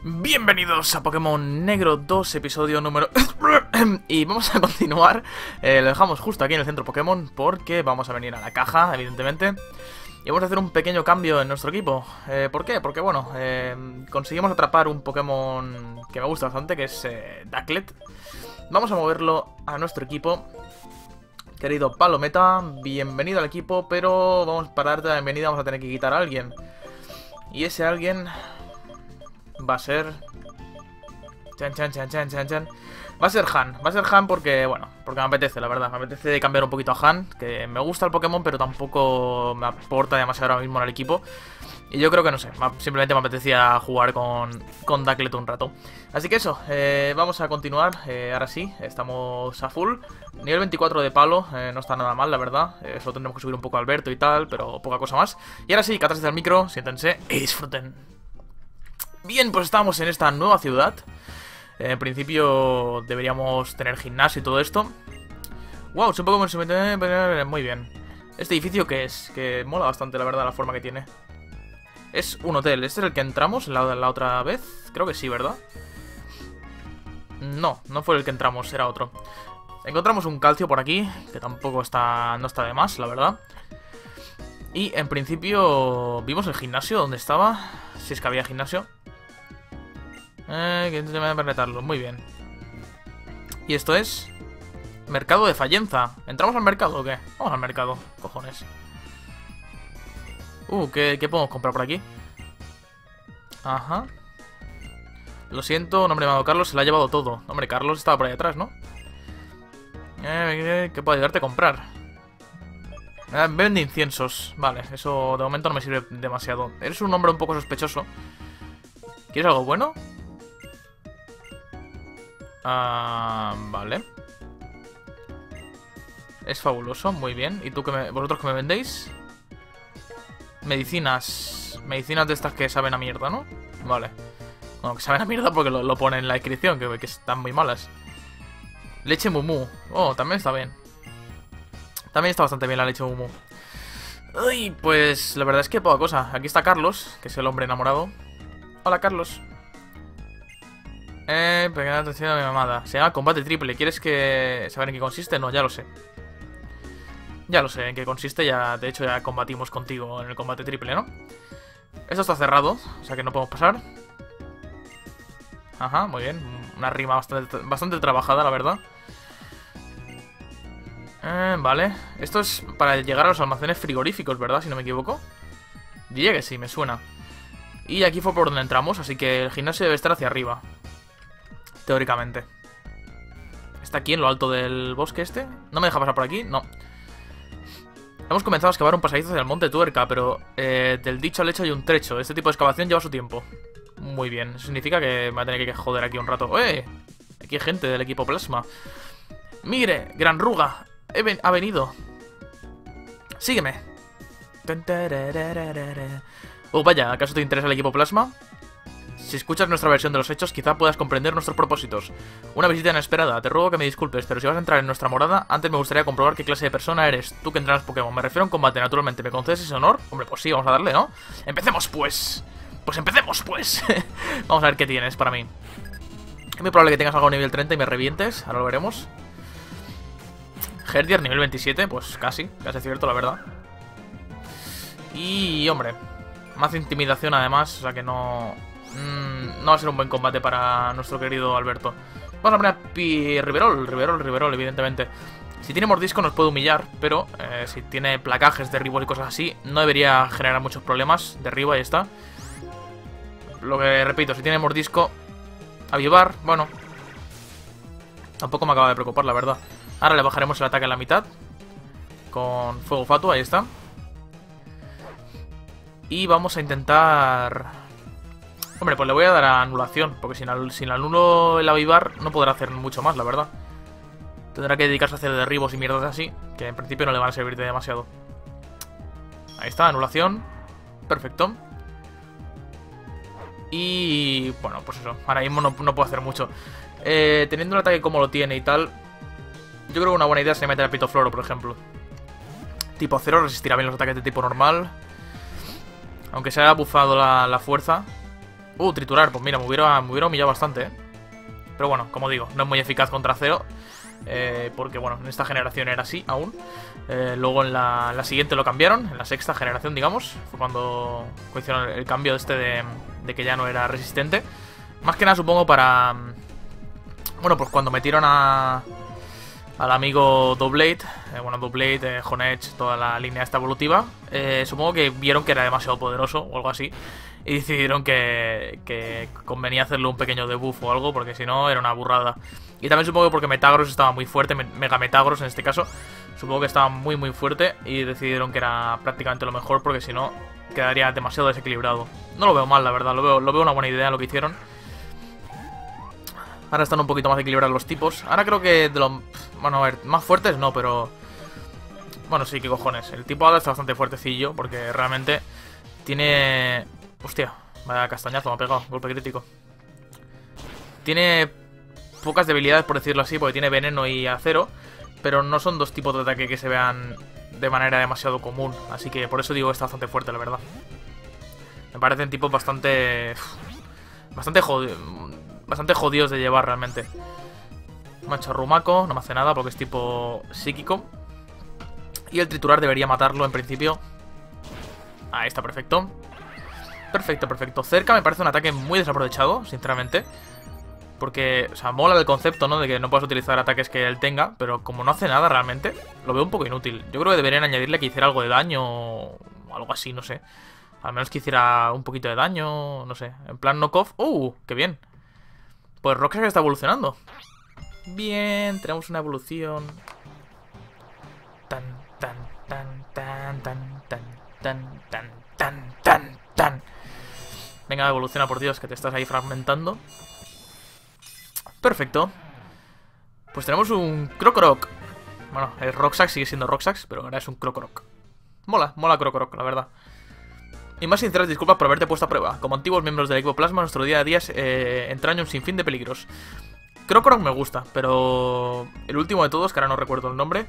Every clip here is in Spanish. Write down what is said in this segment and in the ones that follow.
Bienvenidos a Pokémon Negro 2, episodio número... Y vamos a continuar. Lo dejamos justo aquí en el centro Pokémon porque vamos a venir a la caja, evidentemente. Y vamos a hacer un pequeño cambio en nuestro equipo. ¿Por qué? Porque, bueno, conseguimos atrapar un Pokémon que me gusta bastante, que es Ducklett. Vamos a moverlo a nuestro equipo. Querido Palometa, bienvenido al equipo, pero para darte la bienvenida vamos a tener que quitar a alguien. Y ese alguien va a ser... Va a ser Han. Va a ser Han porque, bueno, porque me apetece, la verdad. Me apetece cambiar un poquito a Han, que me gusta el Pokémon, pero tampoco me aporta demasiado ahora mismo en el equipo. Y yo creo que, no sé, simplemente me apetecía jugar con Ducklett un rato. Así que eso, vamos a continuar. Ahora sí, estamos a full. Nivel 24 de palo, no está nada mal, la verdad. Solo tendremos que subir un poco a Alberto y tal, pero poca cosa más. Y ahora sí, catarse del micro, siéntense y disfruten. Bien, pues estamos en esta nueva ciudad. En principio deberíamos tener gimnasio y todo esto. Wow, es un poco muy bien. Este edificio que mola bastante, la verdad, la forma que tiene. Es un hotel. ¿Este es el que entramos la otra vez? Creo que sí, ¿verdad? No, no fue el que entramos, era otro. Encontramos un calcio por aquí, que tampoco no está de más, la verdad. Y en principio vimos el gimnasio, ¿dónde estaba? Si es que había gimnasio. Que me voy a perretarlo, muy bien. Y esto es... Mercado de Fallenza. ¿Entramos al mercado o qué? Vamos al mercado, cojones. ¿Qué podemos comprar por aquí? Ajá. Lo siento, un hombre llamado Carlos se lo ha llevado todo. Hombre, Carlos estaba por ahí atrás, ¿no? ¿Qué puedo ayudarte a comprar? Vende inciensos. Vale, eso de momento no me sirve demasiado. Eres un hombre un poco sospechoso. ¿Quieres algo bueno? Vale. Es fabuloso, muy bien. ¿Y tú vosotros qué me vendéis? Medicinas. Medicinas de estas que saben a mierda, ¿no? Vale. Bueno, que saben a mierda porque lo pone en la descripción, que están muy malas. Leche Mumu. Oh, también está bien. También está bastante bien la leche Mumu. Uy, pues la verdad es que poca cosa. Aquí está Carlos, que es el hombre enamorado. Hola, Carlos. Pequeña atención a mi mamada. Se llama combate triple. ¿Quieres saber en qué consiste? No, ya lo sé. Ya lo sé en qué consiste. De hecho, ya combatimos contigo en el combate triple, ¿no? Esto está cerrado, o sea que no podemos pasar. Ajá, muy bien. Una rima bastante trabajada, la verdad. Vale. Esto es para llegar a los almacenes frigoríficos, ¿verdad? Si no me equivoco. Diría que sí, me suena. Y aquí fue por donde entramos, así que el gimnasio debe estar hacia arriba. Teóricamente. ¿Está aquí en lo alto del bosque este? ¿No me deja pasar por aquí? No. Hemos comenzado a excavar un pasadizo hacia el monte Tuerca, pero del dicho al hecho hay un trecho. Este tipo de excavación lleva su tiempo. Muy bien. Eso significa que me voy a tener que joder aquí un rato. Aquí hay gente del equipo Plasma. Mire, Gran Ruga. Ha venido. Sígueme. Oh, vaya, ¿acaso te interesa el equipo Plasma? Si escuchas nuestra versión de los hechos, quizá puedas comprender nuestros propósitos. Una visita inesperada. Te ruego que me disculpes, pero si vas a entrar en nuestra morada, antes me gustaría comprobar qué clase de persona eres. Tú que entrenas Pokémon. Me refiero a un combate, naturalmente. ¿Me concedes ese honor? Hombre, pues sí, vamos a darle, ¿no? ¡Empecemos, pues! ¡Pues empecemos, pues! Vamos a ver qué tienes para mí. Es muy probable que tengas algo a nivel 30 y me revientes. Ahora lo veremos. Herdier, nivel 27. Pues casi cierto, la verdad. Y, hombre, más intimidación además, o sea que no va a ser un buen combate para nuestro querido Alberto. Vamos a poner a Riverol, evidentemente. Si tiene mordisco nos puede humillar, pero si tiene placajes, derribos y cosas así, no debería generar muchos problemas. Derriba y ya está. Lo que repito, si tiene mordisco, avivar, bueno, tampoco me acaba de preocupar, la verdad. Ahora le bajaremos el ataque a la mitad con fuego fatuo, ahí está. Y vamos a intentar... Hombre, pues le voy a dar a anulación, porque sin anulo el avivar no podrá hacer mucho más, la verdad. Tendrá que dedicarse a hacer derribos y mierdas así, que en principio no le van a servir de demasiado. Ahí está, anulación. Perfecto. Y... bueno, pues eso, ahora mismo no puedo hacer mucho. Teniendo un ataque como lo tiene y tal, yo creo que una buena idea sería meter a Pitofloro, por ejemplo. Tipo 0 resistirá bien los ataques de tipo normal. Aunque se haya bufado la fuerza. Triturar, pues mira, me hubiera humillado bastante, Pero bueno, como digo, no es muy eficaz contra Zero. Porque bueno, en esta generación era así aún. Luego en la siguiente lo cambiaron, en la sexta generación, digamos. Fue cuando hicieron el cambio este de que ya no era resistente. Más que nada supongo para... Bueno, pues cuando metieron al amigo Doublade, bueno, Doublade, Honedge, toda la línea esta evolutiva, supongo que vieron que era demasiado poderoso o algo así. Y decidieron que convenía hacerle un pequeño debuff o algo, porque si no era una burrada. Y también supongo que porque Metagross estaba muy fuerte, Mega Metagross en este caso, supongo que estaba muy muy fuerte y decidieron que era prácticamente lo mejor, porque si no quedaría demasiado desequilibrado. No lo veo mal, la verdad, lo veo una buena idea lo que hicieron. Ahora están un poquito más equilibrados los tipos. Ahora creo que de los... Bueno, a ver, más fuertes no, pero... Bueno, sí, qué cojones. El tipo Hada está bastante fuertecillo, porque realmente tiene... Hostia, vaya castañazo me ha pegado, golpe crítico. Tiene pocas debilidades, por decirlo así, porque tiene veneno y acero, pero no son dos tipos de ataque que se vean de manera demasiado común. Así que por eso digo que está bastante fuerte, la verdad. Me parecen tipos bastante jodidos de llevar realmente. Macho Rumako, no me hace nada porque es tipo psíquico. Y el triturar debería matarlo en principio. Ahí está, perfecto. Perfecto, perfecto. Cerca me parece un ataque muy desaprovechado, sinceramente. Porque, o sea, mola el concepto, ¿no? De que no puedas utilizar ataques que él tenga. Pero como no hace nada realmente, lo veo un poco inútil. Yo creo que deberían añadirle que hiciera algo de daño o algo así, no sé. Al menos que hiciera un poquito de daño, no sé. En plan knockoff. ¡Qué bien! Pues Roxas está evolucionando. Bien, tenemos una evolución. Tan, tan, tan, tan, tan, tan, tan, tan, tan, tan, tan. Venga, evoluciona, por Dios, que te estás ahí fragmentando. Perfecto. Pues tenemos un Crocorock. Bueno, el Roxas sigue siendo Roxas, pero ahora es un Crocorock. Mola Crocorock, la verdad. Y más sinceras disculpas por haberte puesto a prueba. Como antiguos miembros del equipo Plasma, nuestro día a día entraña un sinfín de peligros. Crocorock me gusta, pero el último de todos, que ahora no recuerdo el nombre.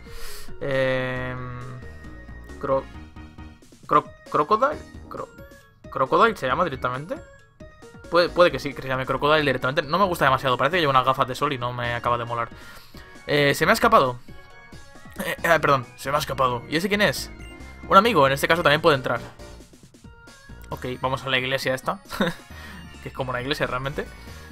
Crocodile. ¿Crocodile se llama directamente? Puede que sí, que se llame Crocodile directamente. No me gusta demasiado, parece que lleva unas gafas de sol y no me acaba de molar. Se me ha escapado. Perdón, se me ha escapado. ¿Y ese quién es? Un amigo, en este caso también puede entrar. Ok, vamos a la iglesia esta. Que es como una iglesia realmente.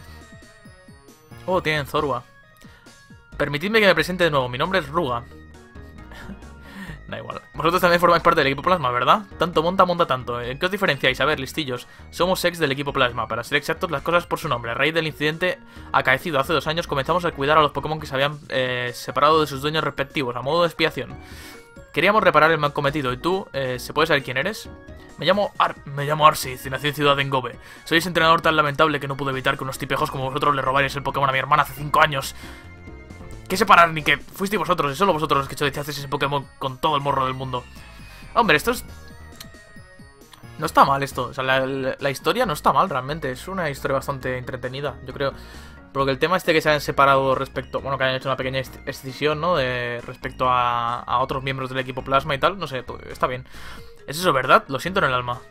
Tienen Zorua. Permitidme que me presente de nuevo, mi nombre es Ruga. Da igual. Vosotros también formáis parte del equipo Plasma, ¿verdad? Tanto monta tanto. ¿En qué os diferenciáis? A ver, listillos. Somos ex del equipo Plasma. Para ser exactos, las cosas por su nombre. A raíz del incidente acaecido hace 2 años, comenzamos a cuidar a los Pokémon que se habían separado de sus dueños respectivos, a modo de expiación. Queríamos reparar el mal cometido. ¿Y tú? ¿Se puede saber quién eres? Me llamo Arceus y nací en Ciudad de Engobe. Soy ese entrenador tan lamentable que no pude evitar que unos tipejos como vosotros le robarais el Pokémon a mi hermana hace 5 años. ¿Qué separar ni que fuisteis vosotros? Y solo vosotros los que chodizasteis ese Pokémon con todo el morro del mundo. Hombre, esto es... No está mal esto. O sea, la historia no está mal realmente. Es una historia bastante entretenida, yo creo. Porque el tema este que se han separado respecto... Bueno, que hayan hecho una pequeña escisión, ¿no? Respecto a otros miembros del equipo Plasma y tal. No sé, está bien. ¿Es eso verdad? Lo siento en el alma.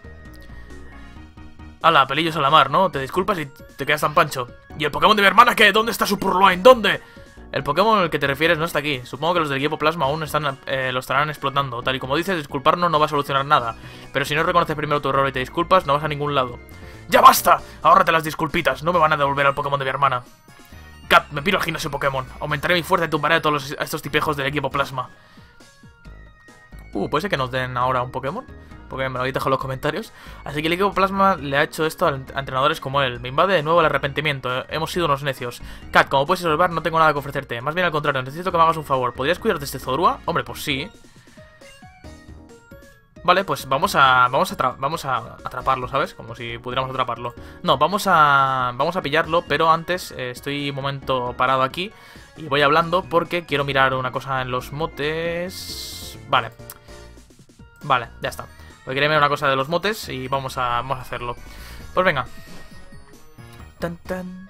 Hala, pelillos a la mar, ¿no? Te disculpas y te quedas tan pancho. ¿Y el Pokémon de mi hermana qué? ¿Dónde está su Purloin? ¿Dónde? El Pokémon al que te refieres no está aquí. Supongo que los del equipo Plasma aún lo estarán explotando. Tal y como dices, disculparnos no va a solucionar nada. Pero si no reconoces primero tu error y te disculpas, no vas a ningún lado. ¡Ya basta! Ahórrate las disculpitas. No me van a devolver al Pokémon de mi hermana. Cat, me piro al gimnasio Pokémon. Aumentaré mi fuerza y tumbaré a estos tipejos del equipo Plasma. Puede ser que nos den ahora un Pokémon, porque me lo habéis dejado en los comentarios. Así que el equipo Plasma le ha hecho esto a entrenadores como él. Me invade de nuevo el arrepentimiento. Hemos sido unos necios. Kat, como puedes observar, no tengo nada que ofrecerte. Más bien al contrario, necesito que me hagas un favor. ¿Podrías cuidar de este Zorua? Hombre, pues sí. Vale, pues vamos a atraparlo, ¿sabes? Como si pudiéramos atraparlo. No, vamos a pillarlo, pero antes estoy un momento parado aquí y voy hablando porque quiero mirar una cosa en los motes. Vale, ya está. Porque quería mirar una cosa de los motes y vamos a hacerlo. Pues venga. Tan tan.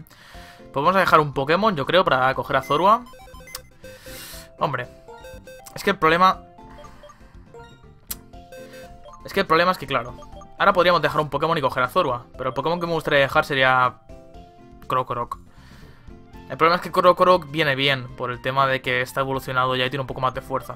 Pues vamos a dejar un Pokémon, yo creo, para coger a Zorua. Hombre, Es que el problema... es que, claro, ahora podríamos dejar un Pokémon y coger a Zorua, pero el Pokémon que me gustaría dejar sería Krokorok. El problema es que Krokorok viene bien por el tema de que está evolucionado ya y tiene un poco más de fuerza.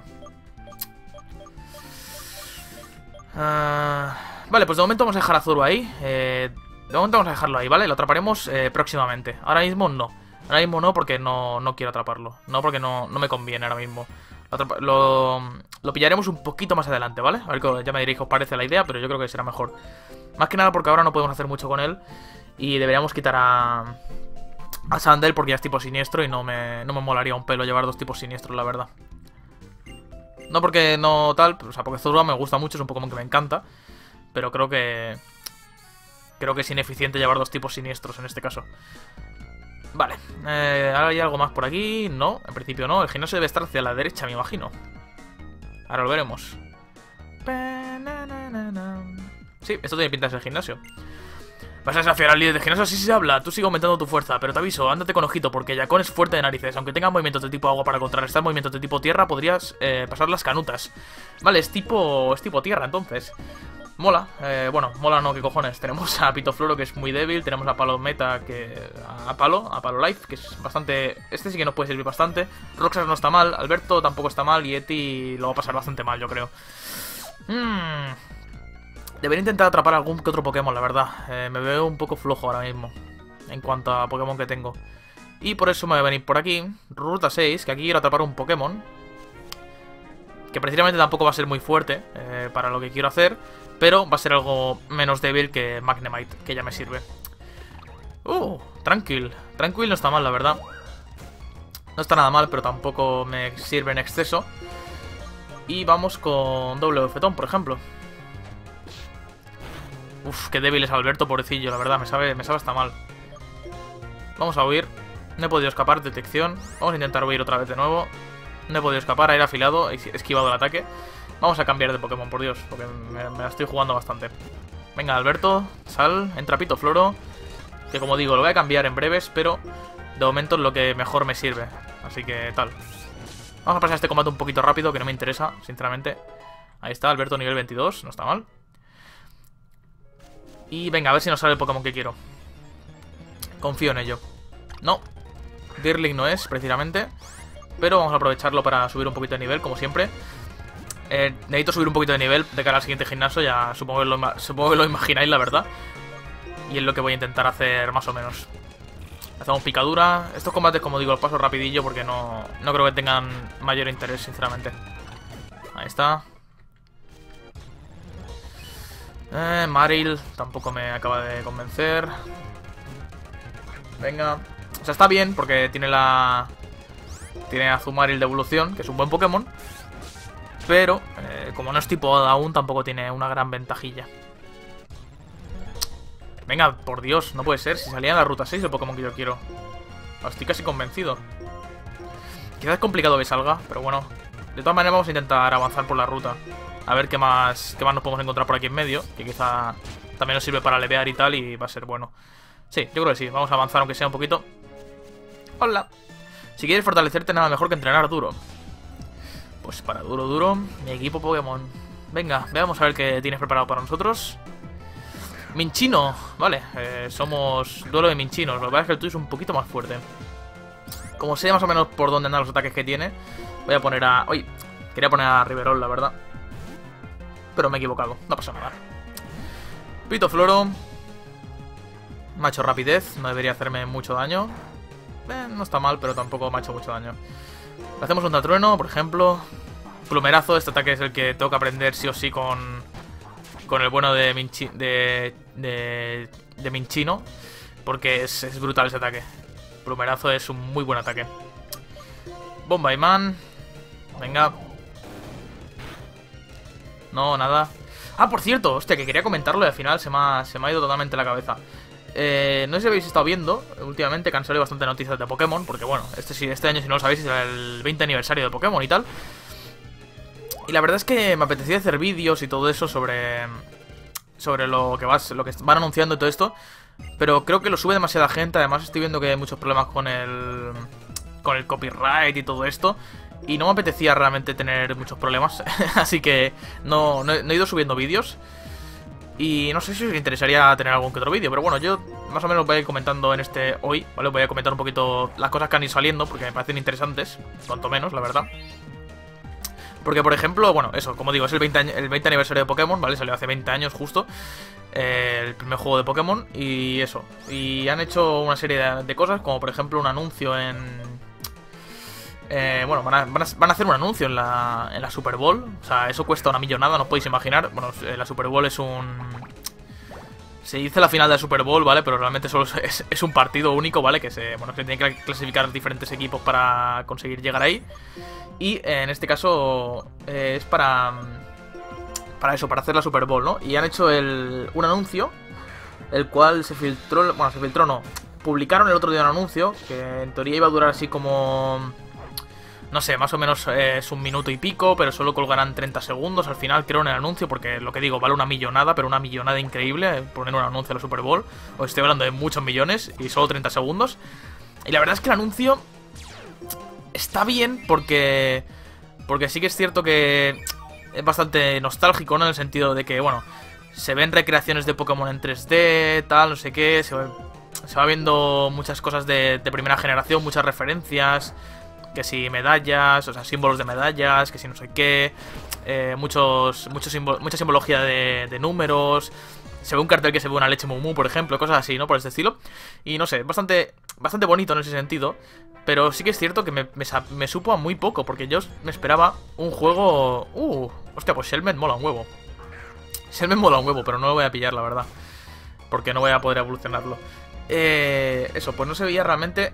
Vale, pues de momento vamos a dejar a Zorua ahí. De momento vamos a dejarlo ahí, ¿vale? Lo atraparemos próximamente. Ahora mismo no. Ahora mismo no porque no quiero atraparlo. No porque no me conviene ahora mismo. Lo pillaremos un poquito más adelante, ¿vale? A ver, ya me diréis qué os parece la idea, pero yo creo que será mejor. Más que nada porque ahora no podemos hacer mucho con él. Y deberíamos quitar a Sandel porque ya es tipo siniestro y no me molaría un pelo llevar dos tipos siniestros, la verdad. No porque no tal, o sea, porque Zorua me gusta mucho, es un Pokémon que me encanta. Pero creo que es ineficiente llevar dos tipos siniestros en este caso. Vale, ¿ahora hay algo más por aquí? No, en principio no. El gimnasio debe estar hacia la derecha, me imagino. Ahora lo veremos. Sí, esto tiene pinta de ser el gimnasio. ¿Vas a desafiar al líder de gimnasio? Sí se habla, tú sigue aumentando tu fuerza. Pero te aviso, ándate con ojito porque Yakon es fuerte de narices. Aunque tenga movimientos de tipo agua para contrarrestar movimientos de tipo tierra, podrías pasar las canutas. Vale, es tipo tierra entonces. Mola, bueno, mola no, qué cojones. Tenemos a Pitofloro que es muy débil. Tenemos a Palometa que... A Palo Life, que es bastante... Este sí que nos puede servir bastante. Roxas no está mal, Alberto tampoco está mal. Y Eti lo va a pasar bastante mal, yo creo. Debería intentar atrapar algún que otro Pokémon, la verdad. Me veo un poco flojo ahora mismo en cuanto a Pokémon que tengo. Y por eso me voy a venir por aquí. Ruta 6, que aquí quiero atrapar un Pokémon que precisamente tampoco va a ser muy fuerte para lo que quiero hacer, pero va a ser algo menos débil que Magnemite, que ya me sirve. Tranquil. Tranquil no está mal, la verdad. No está nada mal, pero tampoco me sirve en exceso. Y vamos con doble bofetón, por ejemplo. Qué débil es Alberto, pobrecillo, la verdad, me sabe hasta mal. Vamos a huir. No he podido escapar, detección. Vamos a intentar huir otra vez de nuevo. No he podido escapar, aire afilado, he esquivado el ataque. Vamos a cambiar de Pokémon, por Dios, porque me la estoy jugando bastante. Venga, Alberto, sal, entra Pitofloro, que como digo, lo voy a cambiar en breves, pero de momento es lo que mejor me sirve. Así que tal. Vamos a pasar este combate un poquito rápido, que no me interesa, sinceramente. Ahí está, Alberto nivel 22, no está mal. Y venga, a ver si nos sale el Pokémon que quiero. Confío en ello. No, Dirling no es, precisamente. Pero vamos a aprovecharlo para subir un poquito de nivel, como siempre. Necesito subir un poquito de nivel de cara al siguiente gimnasio. Ya supongo que lo imagináis, la verdad. Y es lo que voy a intentar hacer más o menos. Hacemos picadura. Estos combates, como digo, los paso rapidillo porque no creo que tengan mayor interés, sinceramente. Ahí está. Maril tampoco me acaba de convencer. Venga. O sea, está bien porque tiene a Azumarill de evolución, que es un buen Pokémon. Pero, como no es tipo Hada aún, tampoco tiene una gran ventajilla. Venga, por Dios, no puede ser. Si salía en la ruta 6 el Pokémon que yo quiero. Estoy casi convencido. Quizás es complicado que salga, pero bueno. De todas maneras vamos a intentar avanzar por la ruta. A ver qué más nos podemos encontrar por aquí en medio. Que quizá también nos sirve para levear y tal, y va a ser bueno. Sí, yo creo que sí. Vamos a avanzar aunque sea un poquito. Hola. Si quieres fortalecerte, nada mejor que entrenar duro. Pues para duro, mi equipo Pokémon. Venga, veamos a ver qué tienes preparado para nosotros. Minchino, vale, somos duelo de Minchinos. Lo que pasa es que el tuyo es un poquito más fuerte. Como sé más o menos por dónde andan los ataques que tiene, voy a poner a... Uy, quería poner a Riverol, la verdad. Pero me he equivocado, no pasa nada. Pitofloro. Me ha hecho rapidez, no debería hacerme mucho daño. No está mal, pero tampoco me ha hecho mucho daño. Le hacemos un trueno, por ejemplo. Plumerazo, este ataque es el que tengo que aprender sí o sí con el bueno de Minchino. Porque es brutal ese ataque. Plumerazo es un muy buen ataque. Bomba y Man. Venga. No, nada. Ah, por cierto, hostia, que quería comentarlo y al final se me ha ido totalmente la cabeza. No sé si habéis estado viendo últimamente que han salido bastante noticias de Pokémon. Porque bueno, este año, si no lo sabéis, es el 20 aniversario de Pokémon y tal. Y la verdad es que me apetecía hacer vídeos y todo eso sobre lo que van anunciando y todo esto. Pero creo que lo sube demasiada gente. Además estoy viendo que hay muchos problemas con el copyright y todo esto. y no me apetecía realmente tener muchos problemas. Así que no he ido subiendo vídeos. Y no sé si os interesaría tener algún que otro vídeo, pero bueno, yo más o menos voy a ir comentando en este hoy, ¿vale? Voy a comentar un poquito las cosas que han ido saliendo, porque me parecen interesantes, cuanto menos, la verdad. Porque, por ejemplo, bueno, eso, como digo, es el 20 aniversario de Pokémon, ¿vale? Salió hace 20 años justo, el primer juego de Pokémon, y eso. Y han hecho una serie de cosas, como por ejemplo un anuncio en... bueno, van a hacer un anuncio en la Super Bowl. O sea, eso cuesta una millonada, no os podéis imaginar. Bueno, la Super Bowl es un... Se dice la final de la Super Bowl, ¿vale? Pero realmente solo es un partido único, ¿vale? Que se tienen que clasificar diferentes equipos para conseguir llegar ahí. Y en este caso es para eso, para hacer la Super Bowl, ¿no? Y han hecho un anuncio, el cual se filtró... Bueno, se filtró no. Publicaron el otro día un anuncio que en teoría iba a durar así como... No sé, más o menos es un minuto y pico, pero solo colgarán 30 segundos al final, creo, en el anuncio, porque lo que digo, vale una millonada, pero una millonada increíble poner un anuncio a la Super Bowl. Os estoy hablando de muchos millones y solo 30 segundos. Y la verdad es que el anuncio está bien porque sí que es cierto que es bastante nostálgico, ¿no? En el sentido de que, bueno, se ven recreaciones de Pokémon en 3D, tal, no sé qué, se va viendo muchas cosas de primera generación, muchas referencias... Que si medallas, o sea, símbolos de medallas, que si no sé qué, mucha simbología de números. Se ve un cartel que se ve una leche Mumu, por ejemplo, cosas así, ¿no? Por este estilo. Y no sé, bastante bonito en ese sentido. Pero sí que es cierto que me supo a muy poco, porque yo me esperaba un juego... hostia, pues Shelmet mola un huevo. Shelmet mola un huevo, pero no lo voy a pillar, la verdad. Porque no voy a poder evolucionarlo. Eso, pues no se veía realmente...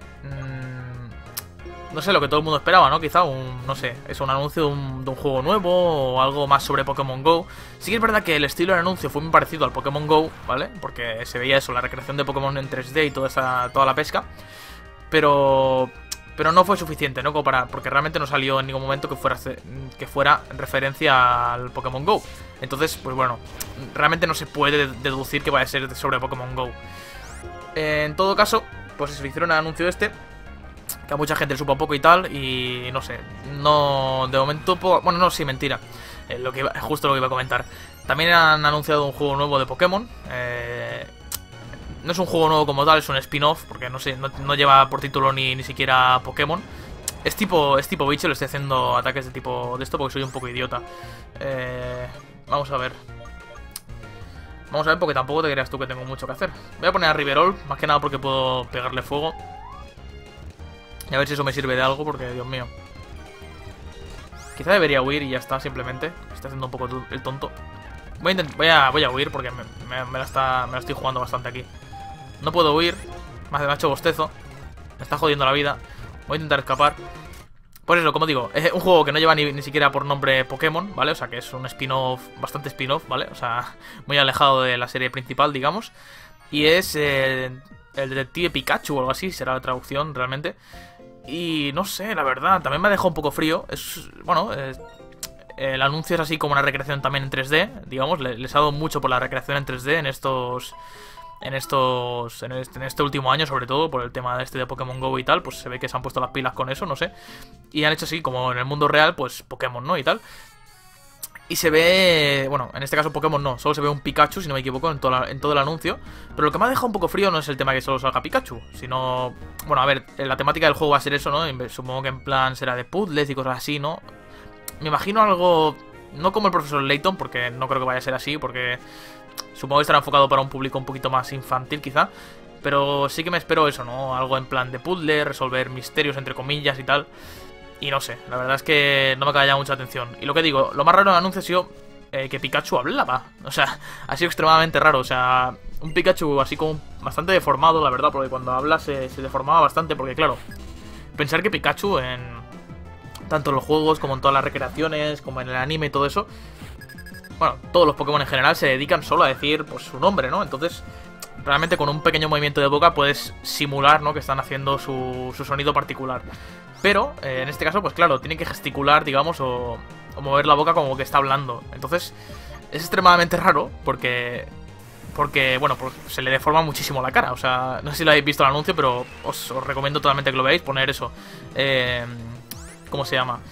no sé, lo que todo el mundo esperaba, ¿no? Quizá no sé, es un anuncio de un juego nuevo o algo más sobre Pokémon GO. Sí que es verdad que el estilo del anuncio fue muy parecido al Pokémon GO, ¿vale? Porque se veía eso, la recreación de Pokémon en 3D y toda la pesca. Pero no fue suficiente, ¿no? Porque realmente no salió en ningún momento que fuera referencia al Pokémon GO. Entonces, pues bueno, realmente no se puede deducir que vaya a ser sobre Pokémon GO. En todo caso, pues se hicieron el anuncio que a mucha gente le supo poco y tal, y no sé, no, de momento, bueno, no, sí, mentira, justo lo que iba a comentar. También han anunciado un juego nuevo de Pokémon, no es un juego nuevo como tal, es un spin-off, porque no sé, no lleva por título ni siquiera Pokémon. Es tipo bicho, le estoy haciendo ataques de tipo de esto porque soy un poco idiota. Vamos a ver. Vamos a ver, porque tampoco te creas tú que tengo mucho que hacer. Voy a poner a Riverol, más que nada porque puedo pegarle fuego. Y a ver si eso me sirve de algo, porque, Dios mío. Quizá debería huir y ya está, simplemente. Está haciendo un poco el tonto. Voy a huir porque me la estoy jugando bastante aquí. No puedo huir. Me ha hecho bostezo. Me está jodiendo la vida. Voy a intentar escapar. Pues eso, como digo, es un juego que no lleva ni siquiera por nombre Pokémon, ¿vale? O sea, que es un spin-off, bastante spin-off, ¿vale? O sea, muy alejado de la serie principal, digamos. Y es el detective Pikachu o algo así, será la traducción realmente. Y no sé, la verdad, también me ha dejado un poco frío. El anuncio es así como una recreación también en 3D, digamos. Les ha dado mucho por la recreación en 3D en este último año, sobre todo por el tema de Pokémon GO y tal. Pues se ve que se han puesto las pilas con eso, no sé. Y han hecho así como en el mundo real, pues Pokémon, ¿no? Y tal. Y se ve, bueno, en este caso Pokémon no, solo se ve un Pikachu, si no me equivoco, en todo el anuncio. Pero lo que me ha dejado un poco frío no es el tema que solo salga Pikachu, sino... Bueno, a ver, la temática del juego va a ser eso, ¿no? Supongo que en plan será de puzzles y cosas así, ¿no? Me imagino algo... No como el profesor Layton, porque no creo que vaya a ser así, porque... Supongo que estará enfocado para un público un poquito más infantil, quizá. Pero sí que me espero eso, ¿no? Algo en plan de puzzle, resolver misterios, entre comillas y tal. Y no sé, la verdad es que no me acaba ya mucha atención. Y lo que digo, lo más raro del anuncio ha sido que Pikachu hablaba. O sea, ha sido extremadamente raro. O sea, un Pikachu así como bastante deformado, la verdad, porque cuando habla se deformaba bastante. Porque claro, pensar que Pikachu tanto en los juegos como en todas las recreaciones, como en el anime y todo eso, bueno, todos los Pokémon en general se dedican solo a decir pues su nombre, ¿no? Entonces, realmente con un pequeño movimiento de boca puedes simular, ¿no? Que están haciendo su sonido particular. Pero, en este caso, pues claro, tiene que gesticular, digamos, o mover la boca como que está hablando. Entonces, es extremadamente raro porque bueno, pues se le deforma muchísimo la cara. O sea, no sé si lo habéis visto el anuncio, pero os recomiendo totalmente que lo veáis. Poner eso, ¿Cómo se llama?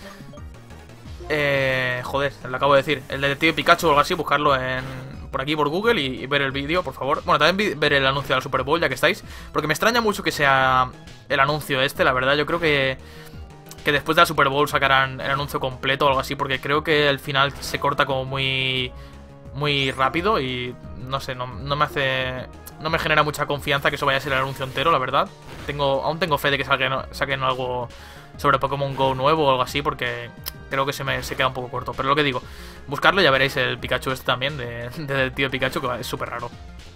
Joder, lo acabo de decir. El detective Pikachu o algo así, buscarlo por aquí por Google y ver el vídeo, por favor. Bueno, también ver el anuncio de la Super Bowl, ya que estáis. Porque me extraña mucho que sea el anuncio este, la verdad. Yo creo que después de la Super Bowl sacarán el anuncio completo o algo así. Porque creo que el final se corta como muy rápido y no sé, no me genera mucha confianza que eso vaya a ser el anuncio entero, la verdad. Aún tengo fe de que saquen algo sobre Pokémon GO nuevo o algo así, porque creo que se queda un poco corto. Pero lo que digo, buscarlo, ya veréis el Pikachu este también, del tío Pikachu, que es súper raro.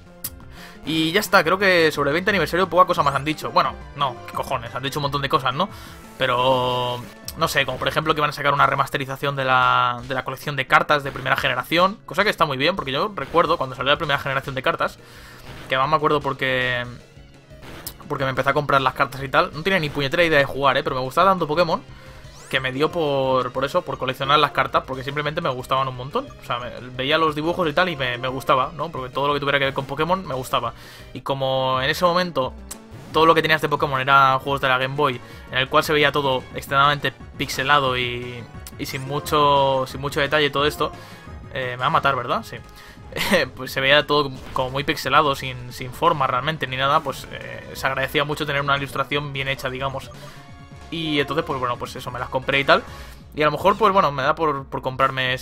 Y ya está, creo que sobre el 20 aniversario poca cosa más han dicho. Bueno, no, qué cojones, han dicho un montón de cosas, ¿no? Pero no sé, como por ejemplo que van a sacar una remasterización de la colección de cartas de primera generación. Cosa que está muy bien, porque yo recuerdo cuando salió la primera generación de cartas, que más me acuerdo porque me empecé a comprar las cartas y tal. No tenía ni puñetera idea de jugar, pero me gustaba tanto Pokémon que me dio por coleccionar las cartas, porque simplemente me gustaban un montón. O sea, veía los dibujos y tal y me gustaba, ¿no? Porque todo lo que tuviera que ver con Pokémon me gustaba. Y como en ese momento todo lo que tenías de Pokémon era juegos de la Game Boy, en el cual se veía todo extremadamente pixelado y sin mucho detalle y todo esto, me va a matar, ¿verdad? Sí. Pues se veía todo como muy pixelado, sin forma realmente ni nada, pues se agradecía mucho tener una ilustración bien hecha, digamos. Y entonces, pues bueno, pues eso, me las compré y tal. Y a lo mejor, pues bueno, me da por comprarme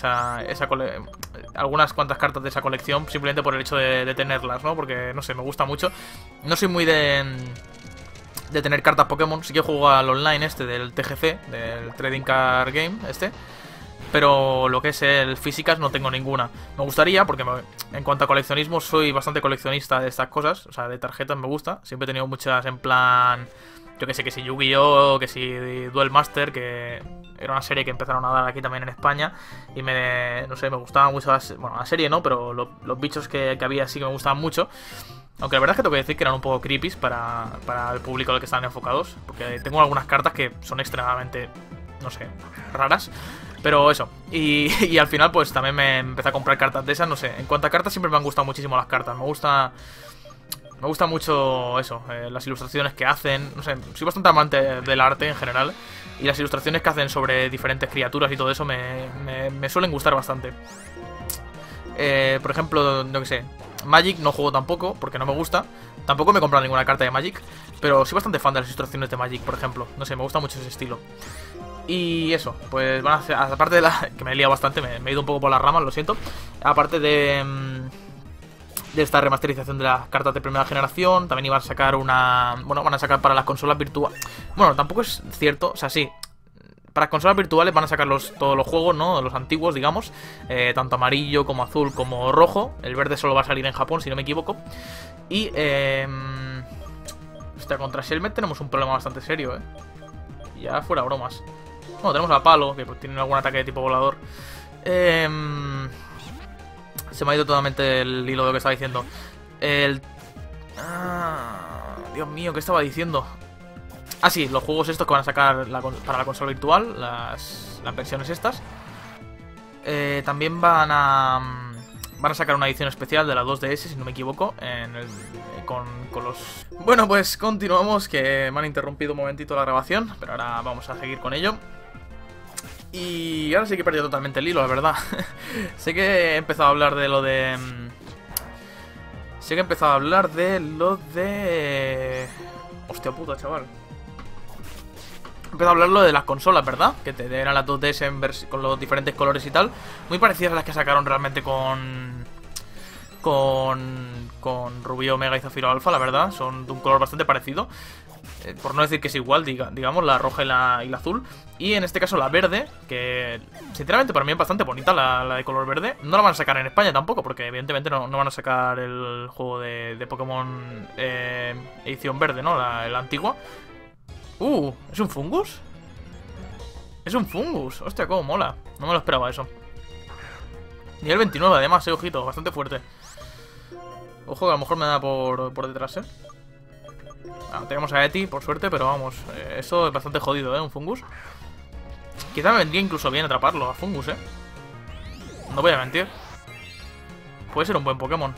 algunas cuantas cartas de esa colección, simplemente por el hecho de tenerlas, ¿no? Porque, no sé, me gusta mucho. No soy muy de tener cartas Pokémon. Sí que juego al online del TGC, del Trading Card Game pero lo que es el físicas no tengo ninguna. Me gustaría, porque en cuanto a coleccionismo soy bastante coleccionista de estas cosas. O sea, de tarjetas me gusta. Siempre he tenido muchas en plan, yo que sé, que si Yu-Gi-Oh!, que si Duel Master, que era una serie que empezaron a dar aquí también en España. Y no sé, me gustaba mucho la serie no, pero los bichos que había sí que me gustaban mucho. Aunque la verdad es que tengo que decir que eran un poco creepies para el público al que estaban enfocados. Porque tengo algunas cartas que son extremadamente, no sé, raras. Pero eso, y al final pues también me empecé a comprar cartas de esas, no sé. En cuanto a cartas siempre me han gustado muchísimo las cartas. Me gusta mucho eso, las ilustraciones que hacen. No sé, soy bastante amante del arte en general. Y las ilustraciones que hacen sobre diferentes criaturas y todo eso me suelen gustar bastante. Por ejemplo, no que sé, Magic no juego tampoco, porque no me gusta. Tampoco me he comprado ninguna carta de Magic, pero soy bastante fan de las ilustraciones de Magic, por ejemplo. No sé, me gusta mucho ese estilo. Y eso, pues van a hacer, aparte de que me he liado bastante, me he ido un poco por las ramas, lo siento. Aparte de esta remasterización de las cartas de primera generación, también iban a sacar van a sacar para las consolas virtuales. Bueno, tampoco es cierto, o sea, sí. Para las consolas virtuales van a sacar todos los juegos, ¿no? Los antiguos, digamos. Tanto amarillo como azul como rojo. El verde solo va a salir en Japón, si no me equivoco. Y, hostia, contra Shelmet tenemos un problema bastante serio, Ya fuera bromas. Bueno, tenemos a Palo, que pues tiene algún ataque de tipo volador. Se me ha ido totalmente el hilo de lo que estaba diciendo. Dios mío, ¿qué estaba diciendo? Ah, sí, los juegos estos que van a sacar para la consola virtual, las versiones estas. También van a sacar una edición especial de la 2DS, si no me equivoco, con los... Bueno, pues continuamos, que me han interrumpido un momentito la grabación, pero ahora vamos a seguir con ello. Y ahora sí que he perdido totalmente el hilo, la verdad. Sé que he empezado a hablar de lo de... Hostia puta, chaval. He empezado a hablar lo de las consolas, ¿verdad? Que eran las 2DS con los diferentes colores y tal. Muy parecidas a las que sacaron realmente con Rubí, Omega y Zafiro Alpha, la verdad. Son de un color bastante parecido. Por no decir que es igual, digamos, la roja y la azul. Y en este caso la verde, que sinceramente para mí es bastante bonita la de color verde. No la van a sacar en España tampoco, porque evidentemente no van a sacar el juego de Pokémon edición verde, ¿no? La antigua. ¿Es un fungus? Es un fungus, hostia, cómo mola. No me lo esperaba eso. Nivel 29 además, ojito, bastante fuerte. Ojo que a lo mejor me da por detrás, tenemos a Eti, por suerte, pero vamos, eso es bastante jodido, un fungus. Quizá me vendría incluso bien atraparlo a fungus, no voy a mentir. Puede ser un buen Pokémon.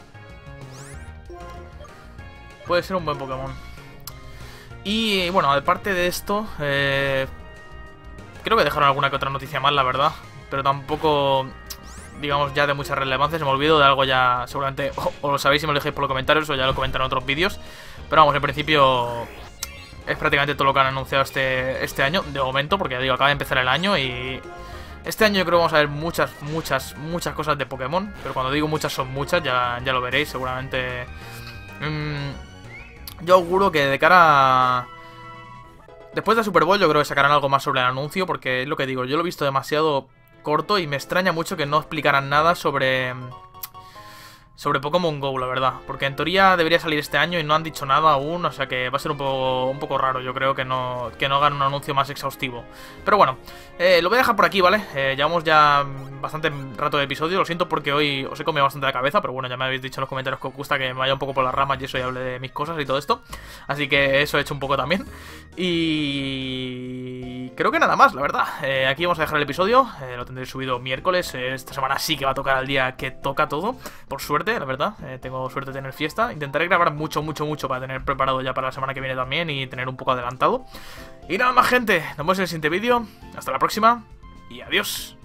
Puede ser un buen Pokémon. Y bueno, aparte de esto, Creo que dejaron alguna que otra noticia más, la verdad. Pero tampoco, digamos, ya de mucha relevancia. Se me olvidó de algo ya, seguramente, o lo sabéis si me lo dejéis por los comentarios o ya lo comentaré en otros vídeos. Pero vamos, en principio es prácticamente todo lo que han anunciado este año, de momento, porque ya digo, acaba de empezar el año y este año yo creo que vamos a ver muchas cosas de Pokémon. Pero cuando digo muchas son muchas, ya lo veréis seguramente. Yo auguro que de cara a... Después de Super Bowl yo creo que sacarán algo más sobre el anuncio, porque es lo que digo, yo lo he visto demasiado corto y me extraña mucho que no explicaran nada sobre Pokémon GO, la verdad. Porque en teoría debería salir este año y no han dicho nada aún, o sea que va a ser un poco raro, yo creo que no hagan un anuncio más exhaustivo. Pero bueno, lo voy a dejar por aquí, ¿vale? Llevamos ya bastante rato de episodio, lo siento porque hoy os he comido bastante la cabeza, pero bueno, ya me habéis dicho en los comentarios que os gusta que me vaya un poco por las ramas y eso y hable de mis cosas y todo esto. Así que eso he hecho un poco también. Y creo que nada más, la verdad. Aquí vamos a dejar el episodio, lo tendré subido miércoles. Esta semana sí que va a tocar el día que toca todo, por suerte, la verdad. Tengo suerte de tener fiesta. Intentaré grabar mucho para tener preparado ya para la semana que viene también y tener un poco adelantado. Y nada más, gente, nos vemos en el siguiente vídeo. Hasta la próxima y adiós.